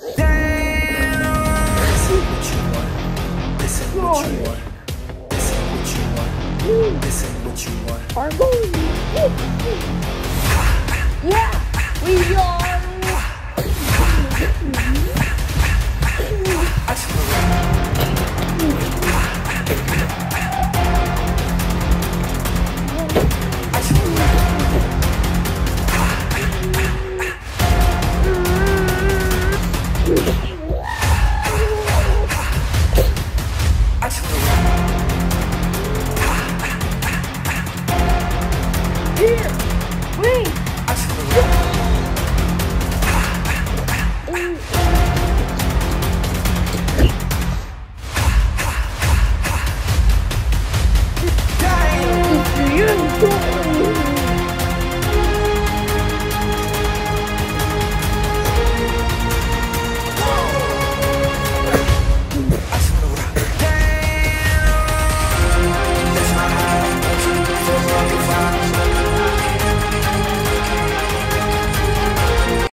This ain't what you want. This ain't what you want. This ain't what you want. This ain't what you want. Yeah, we are.